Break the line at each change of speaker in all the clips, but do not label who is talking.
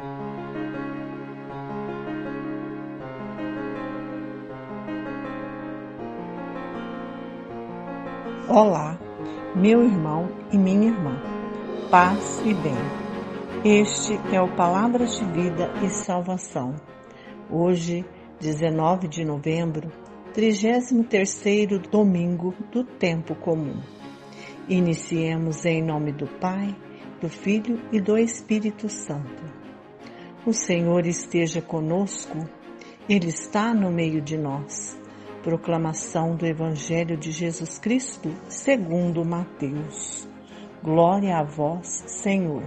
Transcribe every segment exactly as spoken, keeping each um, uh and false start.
Olá, meu irmão e minha irmã, paz e bem. Este é o Palavras de Vida e Salvação. Hoje, dezenove de novembro, trigésimo terceiro domingo do tempo comum. Iniciemos em nome do Pai, do Filho e do Espírito Santo. O Senhor esteja conosco, Ele está no meio de nós. Proclamação do Evangelho de Jesus Cristo segundo Mateus. Glória a vós, Senhor.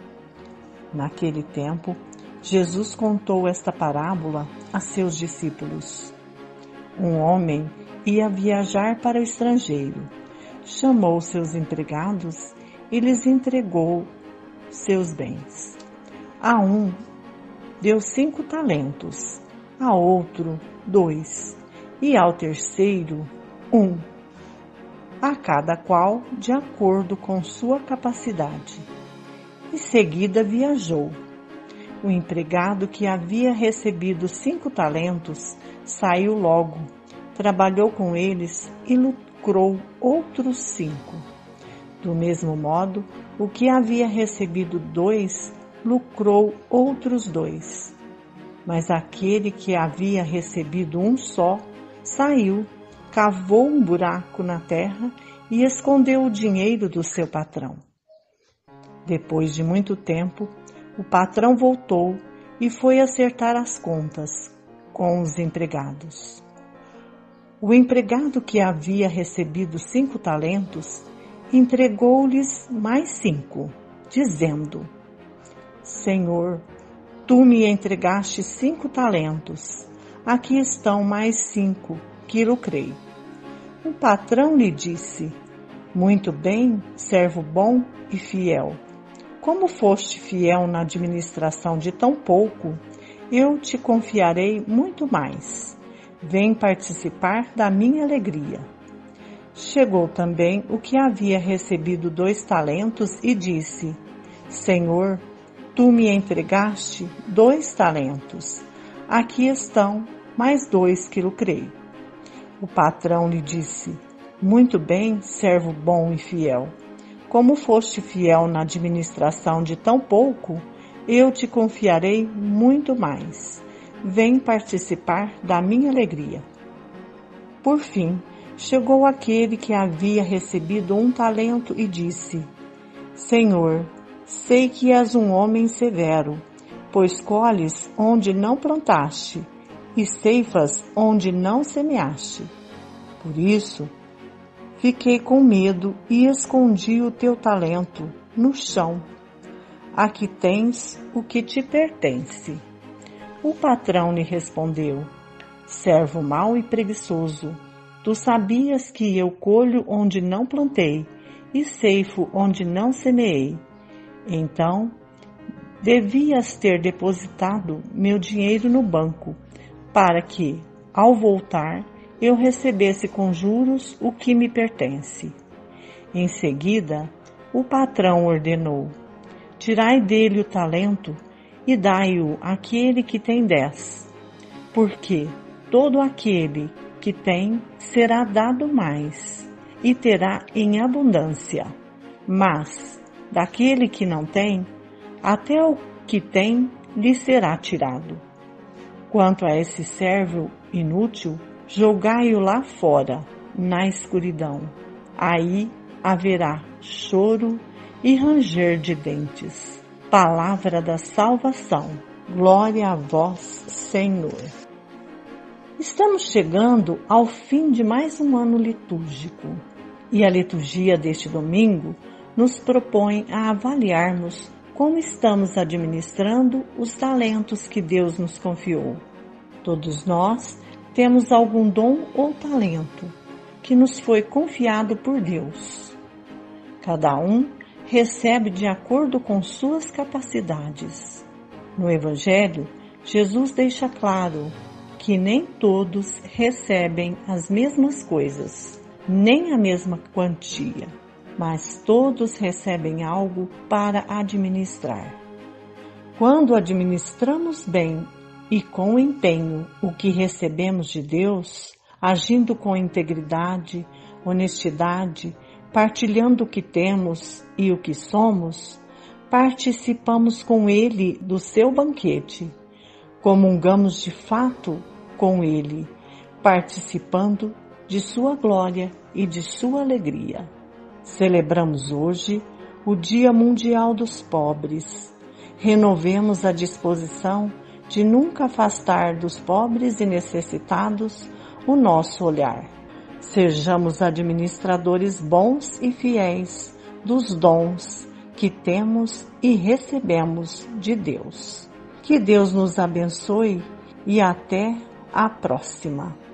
Naquele tempo, Jesus contou esta parábola a seus discípulos. Um homem ia viajar para o estrangeiro. Chamou seus empregados e lhes entregou seus bens. A um deu cinco talentos, a outro dois, e ao terceiro, um, a cada qual de acordo com sua capacidade. Em seguida viajou. O empregado que havia recebido cinco talentos saiu logo, trabalhou com eles e lucrou outros cinco. Do mesmo modo, o que havia recebido dois, lucrou outros dois. Mas aquele que havia recebido um só, saiu, cavou um buraco na terra e escondeu o dinheiro do seu patrão. Depois de muito tempo, o patrão voltou e foi acertar as contas com os empregados. O empregado que havia recebido cinco talentos entregou-lhes mais cinco, dizendo: Senhor, tu me entregaste cinco talentos. Aqui estão mais cinco que lucrei. O patrão lhe disse: Muito bem, servo bom e fiel. Como foste fiel na administração de tão pouco, eu te confiarei muito mais. Vem participar da minha alegria. Chegou também o que havia recebido dois talentos e disse: Senhor, tu me entregaste dois talentos. Aqui estão mais dois que lucrei. O patrão lhe disse: Muito bem, servo bom e fiel. Como foste fiel na administração de tão pouco, eu te confiarei muito mais. Vem participar da minha alegria. Por fim, chegou aquele que havia recebido um talento e disse: Senhor, sei que és um homem severo, pois colhes onde não plantaste e ceifas onde não semeaste. Por isso, fiquei com medo e escondi o teu talento no chão. Aqui tens o que te pertence. O patrão lhe respondeu: Servo mau e preguiçoso, tu sabias que eu colho onde não plantei e ceifo onde não semeei. Então, devias ter depositado meu dinheiro no banco, para que, ao voltar, eu recebesse com juros o que me pertence. Em seguida, o patrão ordenou: Tirai dele o talento e dai-o àquele que tem dez, porque todo aquele que tem será dado mais e terá em abundância, mas daquele que não tem, até o que tem lhe será tirado. Quanto a esse servo inútil, jogai-o lá fora, na escuridão. Aí haverá choro e ranger de dentes. Palavra da salvação. Glória a vós, Senhor. Estamos chegando ao fim de mais um ano litúrgico e a liturgia deste domingo nos propõe a avaliarmos como estamos administrando os talentos que Deus nos confiou. Todos nós temos algum dom ou talento que nos foi confiado por Deus. Cada um recebe de acordo com suas capacidades. No Evangelho, Jesus deixa claro que nem todos recebem as mesmas coisas, nem a mesma quantia, mas todos recebem algo para administrar. Quando administramos bem e com empenho o que recebemos de Deus, agindo com integridade, honestidade, partilhando o que temos e o que somos, participamos com Ele do seu banquete, comungamos de fato com Ele, participando de sua glória e de sua alegria. Celebramos hoje o Dia Mundial dos Pobres. Renovemos a disposição de nunca afastar dos pobres e necessitados o nosso olhar. Sejamos administradores bons e fiéis dos dons que temos e recebemos de Deus. Que Deus nos abençoe e até a próxima.